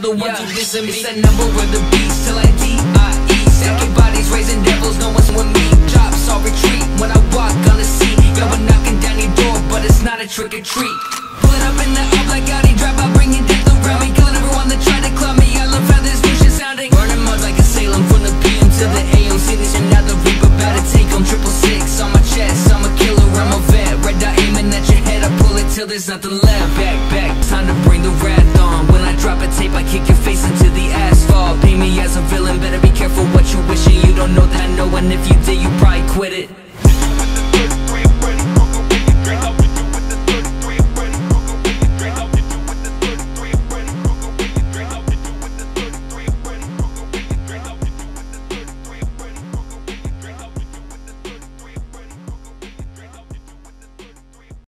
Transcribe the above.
the ones who listen me. It's that number of the beast till I D-I-E. Stacking bodies, raising devils, no one's with me. Drops all retreat when I walk on the scene. Yo, we're knocking down your door, but it's not a trick or treat. Pulling up in the up like Audi, drive by bringing death around me. Killing everyone that tried to club me. I love how this new shit sounding. Burning mud like a Salem from the PM to the AM. See this and now the Reaper about to take them. 666 on my chest, I'm a killer, I'm a vet. Red dot aiming at your head, I pull it till there's nothing left. Back, time to bring the wrath on. When I drop a tape, I kick your face into the asphalt. Paint me as a villain, better be careful what you're wishing. You don't know that I know, and if you did, you probably quit it.